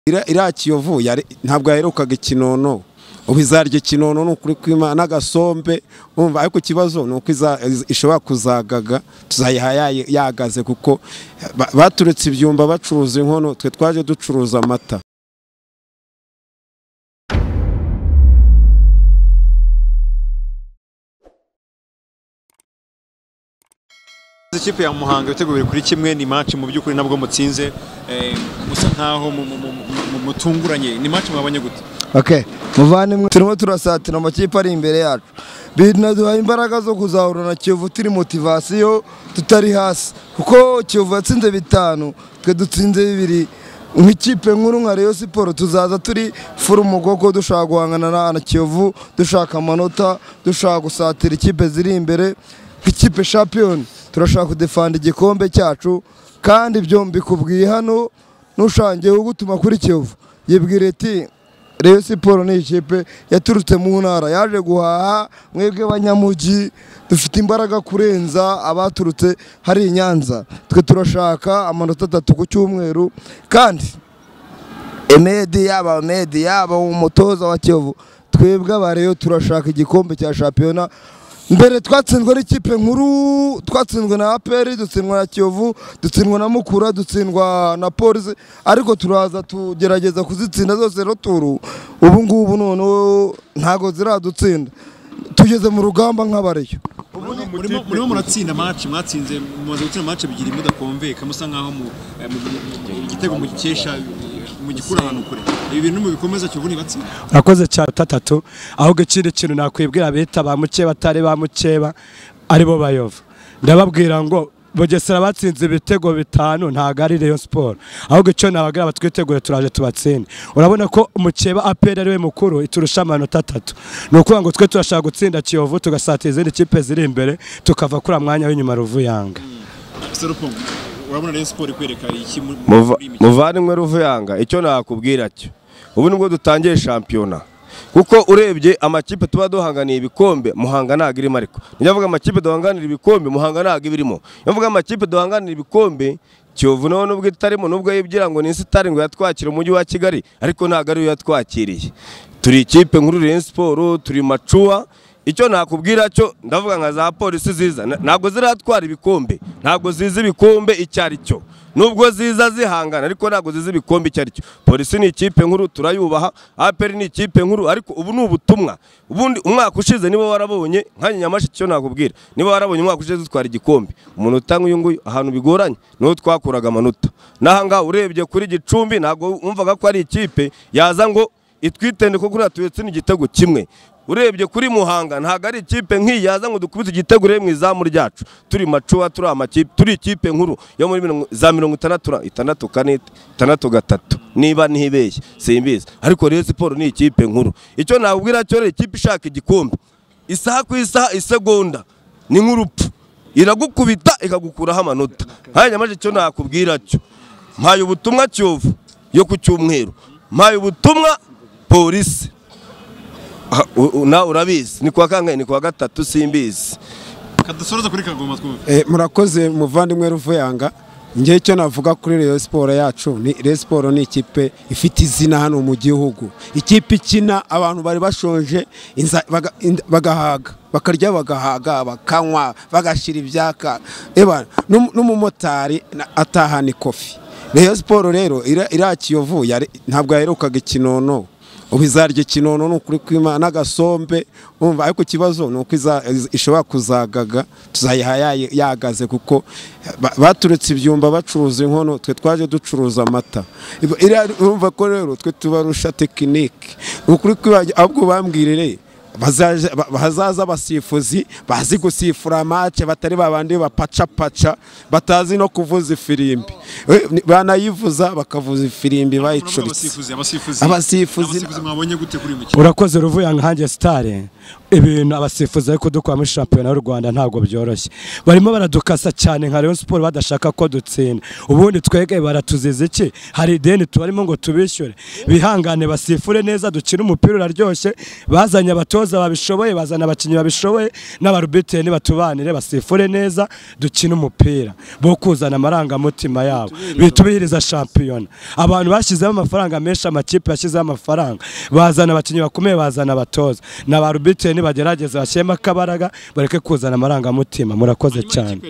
iriya Kiyovu ntabwo yaherukaga ikinono ubu izarya ikinono n'ukuri kw'Imana n'agasombe umva ariko kibazo nuko ishobora kuzagaga tuzayiha yagaze kuko baturetse ibyumba bacuruza inkono twe twaje ducuruza amata. Ikipe ya Muhanga ibitego biri kuri kimwe ni match mu by'ukuri nabwo mutsinze musa nkaho mutunguranye ni match mwabanye gute? Okay, muvane turimo turasatira amakipe ari imbere yacu binaduha imbaraga zo kuzahura na Kiyovu turi motivation tutari hasi kuko Kiyovu yatsinze 5 twe dutsinze 2 nk'ikipe nkuru nka Rayon Sport tuzaza turi furu mugoko dushaka guhangana na Kiyovu dushaka amanota dushaka gusatira ikipe ziri imbere nk'ikipe champion turashaka kudefanda igikombe cyacu kandi ibyo mbikubwiye hano nushangiye gutuma kuri Kiyovu yibwire ati Rayon Sport ni ikipe yaturutse mu ntara yaje guhaha mwebwe abanyamugi dufite imbaraga kurenza abaturutse hari Nyanza twe turashaka amanota 3 ku cyumweru kandi Emedi yaba umutoza wa Kiyovu twebwe abareyo turashaka igikombe cya championnat. Mbere twatsinzwe n'ikipe nkuru twatsinzwe na APR dutsindwa na Kiyovu dutsindwa na Mukura dutsindwa na Police ariko turaza tugerageza kuzitsinda zose roturu ubu ngubu none ntago ziradutsinda tugeze mu rugamba nk'abareyo. Murimo muratsinda match mwatsinze mumaze gutsinda match bigiri mudakonveka musa nkaho mu igitego mu gikesha mu gikura ahantu kure ibi bintu mubikomeza Kiyovu ni batsinda urakoze cyane 3 aho gicire kintu nakwibwira beta ba mukeba atari ba mukeba ari bo Bayova ndababwira ngo Bugesera batsinze ibitego 5 ntago ari Rayon Sport aho gico nabagira batwitegure turaje tubatsinde urabona ko umukeba APR ari we mukuru iturusha amanota 3 nuko ngo twe turashaka gutsinda Kiyovu tugasatira izindi kipe ziri imbere tukava kuri mwanya w'inyuma Ruvuyanga. Urabona Rayon Sport kwereka iki muvandimwe Ruvuyanga icyo nakubwira cyo ubu nibwo dutangiye championnat kuko urebye amakipe tuba duhanganiye ibikombe Muhanga ntago irimo ariko ndavuga amakipe duhanganira ibikombe Muhanga ntago ibirimo ndavuga amakipe duhanganira ibikombe Kiyovu none ubwo itarimo nubwo yibyira ngo ni Sitari ngo yatwakira umujyi wa Kigali ariko ntago ari yatwakiriye turi ikipe nkuru Rayon Sport turi macuwa icyo nakubwira cyo ndavuga nka za polisi ziza ntago ziratwara ibikombe ntago zizi ibikombe icyari cyo nubwo ziza zihangana ariko ntago zizi ibikombe icyari cyo polisi ni ikipe nkuru turayubaha APR ni ikipe nkuru ariko ubu ni ubutumwa ubundi umwaka ushize nibo warabonye nka Nyamashi cyo nakubwira nibo warabonye umwaka ushize dutwara igikombe umuntu utanga uyu nguyu ahantu bigoranye no twakuraga amanota nahanga urebye kuri Gicumbi ntago umvaga ko ari ikipe yaza ngo itwitende ko kuri atuyetse n'igitego kimwe urebye kuri Muhanga ntago ari ikipe nk'iyaza ngo dukubite igitego mu izamu ryacu turi macuwa turi amakipe turi ikipe nkuru yo muri za 63 niba ntibeshye simbizi ariko Rayon Sport ni ikipe nkuru icyo nabwira cyo ikipe ishaka igikombe isaha ku isaha isegonda ni nk'urupfu iragukubita ikagukuraho amanota hanya maje cyo nakubwira cyo mpaye ubutumwa Kiyovu yo ku cyumweru mpaye ubutumwa polisi na urabizi ni kwa kangahe ni kwa 3 simbizi kadusoroza kuri Kagoma twumve murakoze muvandimwe Ruvuyanga ngiye cyo navuga kuri Rayon Sport yacu ni Rayon Sport ni ikipe ifite izina hano mu gihugu ikipe ikina abantu bari bashonje bagahaga bakarya bagahaga bakanywa bagashira ibyaka n'umumotari atahana ikofi Rayon Sport rero iriya Kiyovu ntabwo yaherukaga ikinono ubu izarya ikinono n'ukuri kw'Imana n'agasombe umva ariko kibazo nuko ishobora kuzagaga tuzayiha yagaze kuko baturetse ibyumba bacuruza inkono twe twaje ducuruza amata umva ko rero twe tubarusha tekinike ukuri kw'Imana ahubwo bambwirire bazaza basifuzi bazi gusifura match batari babandi bapaca batazi no kuvuza ifirimbi banayivuza bakavuza ifirimbi bayicuritse abasifuzi mwabonye gute kuri mukino urakoze Ruvuyanga hanjye Sitari ibintu abasifuzi ariko dukora muri shampiyona y'u Rwanda ntabwo byoroshye barimo baradukasa cyane nka Rayon Sport badashaka ko dutsinda ubundi twege baratuziza iki hari ideni tubarimo ngo tubishyure bihangane basifure neza dukina umupira uraryoshye bazanye abatoza babishoboye bazana abakinnyi babishoboye n'abarubiteni batubanire basifure neza dukina umupira bo kuzana amarangamutima yabo bitubihiriza shampiyona abantu bashyizeho amafaranga menshi amakipe yashyizeho amafaranga bazana abakinnyi bakomeye bazana abatoza n'abarubiteni bagerageza bashyema akabaraga bareke kuzana amarangamutima murakoze cyane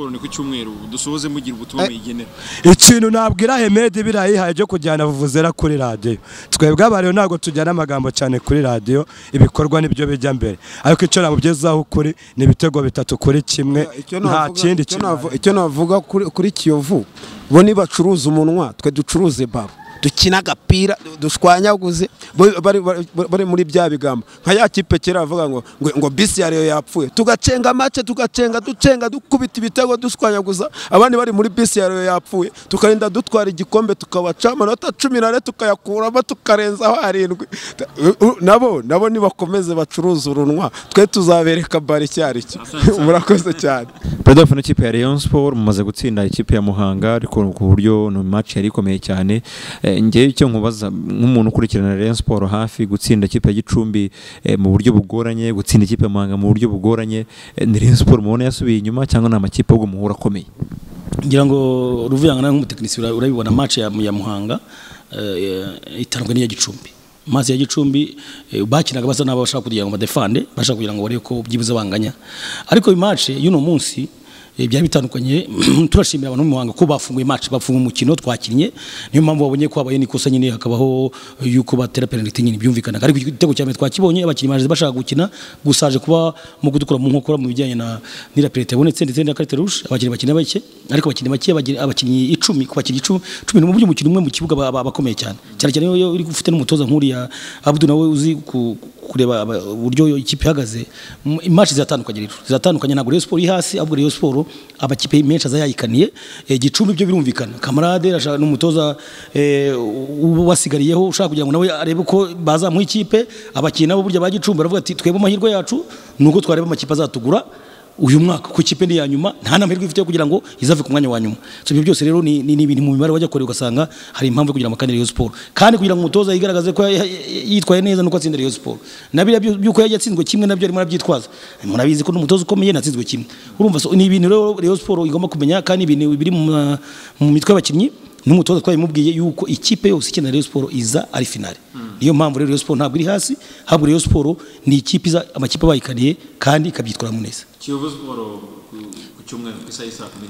ikintu nabwira Hemedi birayihaye cyo kujyana vuvuzera kuri radio twebwe abariyo ntago tujyana amagambo cyane kuri radio ibikorwa nibyo bijya mbere ariko icyo namubyezaho kuri ni ibitego 3 kuri kimwe nta kindi icyo navuga kuri Kiyovu bo nibacuruza umunwa twe ducuruze babo dukina agapira dushwanyaguze bari muri bya bigambo nka ya kipe kera avuga ngo bisi yariyo yapfuye tugacenga make ducenga dukubita ibitego dushwanyaguza abandi bari muri bisi yariyo yapfuye tukarinda dutwara igikombe tukabacama amanota 14 tukayakuramo tukarenzaho 7 nabo nibakomeze bacuruza urunwa twe tuzabereka bari cyari cyo murakoze cyane Pedro no kipe ya Rayon Sport mumaze gutsinda ikipe ya Muhanga ariko ku buryo no match yari ikomeye cyane ngiye icyo nkubaza nk'umuntu ukurikirana Rayon Sport hafi gutsinda ikipe ya Gicumbi mu buryo bugoranye gutsinda ikipe ya Muhanga mu buryo bugoranye ni Rayon Sport mubona yasubiye inyuma cyangwa na makipe yo muhura akomeye ngira ngo Ruvuyanga nk'umutekinisi urabibona match ya Muhanga itandukanye ya Gicumbi mazi ya Gicumbi bakinaga basa nabo bashaka kugira ngo badefande bashaka kugira ngo bareko byibuze banganya ariko iyi match y'uno munsi byari bitandukanye turashimira abantu mu Muhanga ko bafunguye match bafunga umukino twakinnye niyo mpamvu babonye ko habaye nikosa nyine hakabaho yuko batera penalty nyine byumvikana ariko igitego cyane twakibonye abakinnyi baje bashaka gukina gusaje kuba mu kudukora mu nkokora mu bijyanye na nira penalty bonetse ndetse na carte rouge abakinnyi bakina bake ariko abakinnyi bake abakinnyi 10 ku bakinnyi 10 mu buryo umukino umwe mu kibuga bakomeye cyane cyane iyo uri gufite n'umutoza nkuriya Abdou nawe uzi kureba uburyo ikipe ihagaze match zitandukanye ntabwo Rayon Sport hasi ahubwo Rayon Sport abakipe menshi azayikaniye Gicumbi byo birumvikana kamarade arashaka n'umutoza wasigariyeho ushaka kugira ngo nawe arebe ko baza mu ikipe abakinnyi nabo burya ba Gicumbi baravuga ati twebwe amahirwe yacu nuko twareba amakipe azatugura uyu mwaka ku kipe ndi ya nyuma nta namahirwe ifite kugira ngo izave ku mwanya wa nyuma so ibyo byose rero ni ibintu mu mibare wajya kore ugasanga hari impamvu kugira amakandi Rayon Sport kandi kugira ngo umutoza yigaragaze ko yitwaye neza nuko atsinda Rayon Sport nabira byuko yatsinzwe kimwe nabyo ari murabyitwaza murabizi ko n'umutoza ukomeye natsinzwe kimwe urumva so ni ibintu rero Rayon Sport igomba kumenya kandi ibintu biri mu mitwe y'abakinnyi n'umutoza twayimubwiye yuko ikipe yose ikina Rayon Sport iza ari finale niyo mpamvu Rayon Sport ntabwo iri hasi ahubwo Rayon Sport ni ikipe iza amakipe bayikaniye kandi ikabyitwara mu neza Kiyovu Sport ku cyumweru isa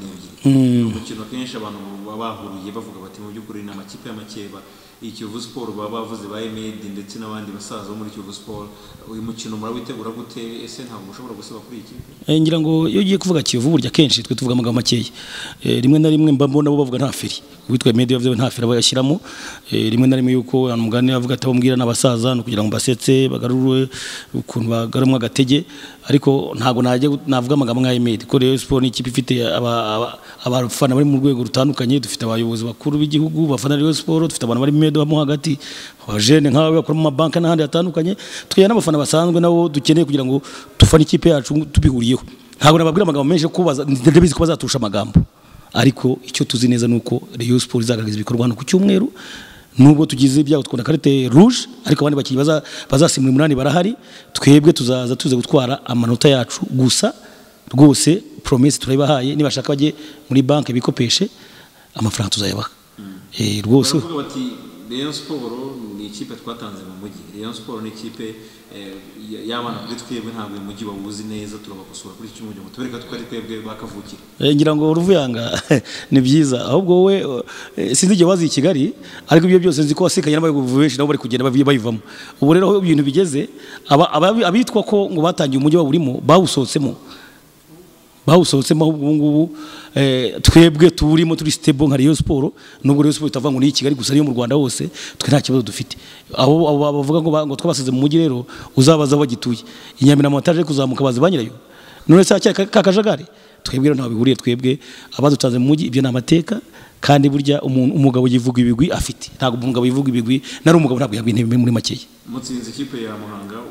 12 umukino kenshi abantu bahuriye bavuga bati mu by'ukuri na amakipe y'amakeba Kiyovu Sport bavuze ba Hemedi ndetse n'abandi basaza muri Kiyovu Sport uyu mukino murawitegura gute ese ntabwo ushobora gusaba kuri iki ngira ngo iyo ugiye kuvuga Kiyovu burya kenshi twe tuvuga amagambo makeya rimwe na rimwe mbona bo bavuga nta feri witwa Hemedi yavuze nta feri abayashyiramo rimwe na rimwe yuko umugani avuga ati abambwira n'abasaza no kugira ngo basetse bagarurwe ukuntu bagaramwa agatege ariko ntago navuga amagambo nka Hemedi ko Rayon Sport ni ikipe ifite abafana bari mu rwego rutandukanye dufite abayobozi bakuru b'igihugu bafana Rayon Sport dufite abantu bari medo mo hagati abajene nk'abo bakora mu mabanki n'ahandi hatandukanye tukiye n'abafana basanzwe nabo dukeneye kugira ngo tufane ikipe yacu tubihuriyeho ntago nababwira amagambo menshi kubaza ndabizi ko bazatusha amagambo ariko icyo tuzi neza nuko Rayon Sport izagaragaza ibikorwa hano ku cyumweru nubwo tugize ibyago twona carte rouge ariko abandi bakinnyi bazasimura 8 barahari twebwe tuzaza tuze gutwara amanota yacu gusa rwose promise turayibahaye nibashaka baje muri banke bikopeshe amafaranga tuzayabaha rwose Rayon Sport ni ikipe twatanze mu mujyi Rayon Sport ni ikipe y'abana kuri twebwe ntabwo mu mujyi bawuzi neza turabakosora kuri iki mujyi mutubereka twari twebwe bakavukira ngira ngo Ruvuyanga ni byiza ahubwo we sinzi igihe wazi i Kigali ariko ibyo byose nzi ko wasikanye n'abayobozi benshi nabo bari kugenda bayivamo ubu rero aho ibintu bigeze abitwa ko ngo batangiye umujyi waburimo bawusohotsemo ahubwo ngubu twebwe turimo turi stable nka Rayon Sport nubwo Rayon Sport itavuga ngo ni Kigali gusa niyo mu Rwanda hose twe nta kibazo dufite aho bavuga ngo twabasize mu mujyi rero uzabaza bagituye inyamina montage kuzamuka bazi banyirayo none se kakajagari twebwe ntaho bihuriye twebwe abadutanze mu mujyi ibyo namateka kandi burya umugabo yivuga ibigwi afite ntabwo umugabo yivuga ibigwi nari umugabo ntabwo yabintu muri makeya mutsinze ikipe ya Muhanga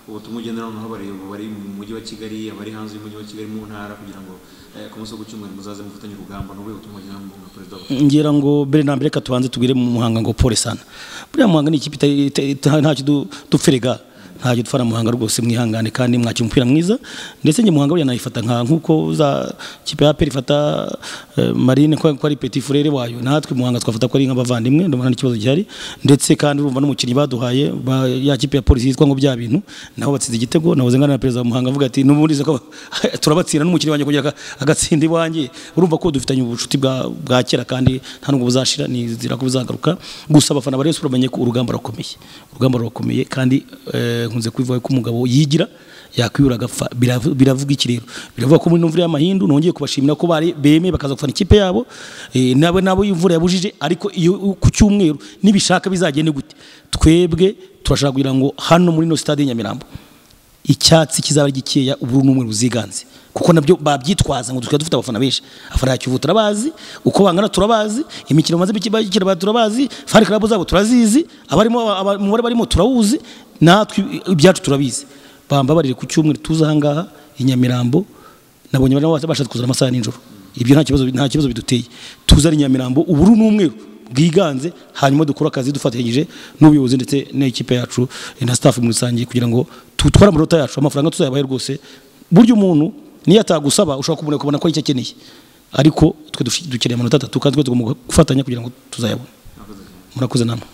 ubutumwa ugendera noneho bari mu mujyi wa Kigali abari hanze y'umujyi wa Kigali mu ntara kugira ngo ku munsi wo gucyumweru muzaze mufatanye urugamba n'ubuye ubutumwa ugendera mu perezida ngira ngo mbere na mbere katubanze tugire mu Muhanga ngo pole sana buriya Muhanga ni ikipe ntacyo dupferega ntacyo dufara Muhanga rwose mwihangane kandi mwakira umupira mwiza ndetse nge Muhanga buriya nayifata nkuko za kipe ya Peri ifata Marine ko ari petit frère wayo natwe Muhanga twafata ko ari nk'abavandimwe ndabona n'ikibazo gihari ndetse kandi urumva n'umukinnyi baduhaye ya kipe ya polisi yitwa ngo bya bintu naho batsize igitego nahoze ngana na perezida wa Muhanga avuga ati n'ubundi ko turabatsira n'umukinnyi wanjye kugira agatsinda iwanjye urumva ko dufitanye ubucuti bwa kera kandi nta nubwo buzashira nizira ko buzagaruka gusa abafana bari Rayon bamenye ko urugamba rurakomeye kandi nkunze kwivuga ko umugabo yigira yakwiyura agapfa biravuga iki rero biravuga ko muri imvura y'amahindu nongeye kubashimira ko bari beme bakaza gufana ikipe yabo nabo imvura yabujije ariko iyo ku cyumweru nibishaka bizagende gute twebwe turashaka kugira ngo hano muri no stade Nyamirambo icyatsi kizaba gikeya uburu n'umwe ruziganze kuko nabyo babyitwaza ngo dufite abafana benshi afana ya Kivu turabazi uko bangana turabazi imikino maze bikira turabazi fari club zabo turazizi abarimo umubare barimo turawuzi natwe ibyacu turabizi bamba barire ku cyumweru tuza hangaha inyamirambo nabonye bari bashatse kuzana amasaha n'injoro ibyo nta kibazo biduteye tuzari Nyamirambo uburu n'umweru bwiganze hanyuma dukora akazi dufatanyije n'ubuyobozi ndetse n'ikipe yacu na staff muri rusange kugira ngo tutwara amanota yacu amafaranga tuzayabaye rwose buryo umuntu niyo atagusaba ushobora kubona ko icyo akeneye ariko twe dukeneye amanota 3 kandi twe tugomba gufatanya kugira ngo tuzayabone murakoze namwe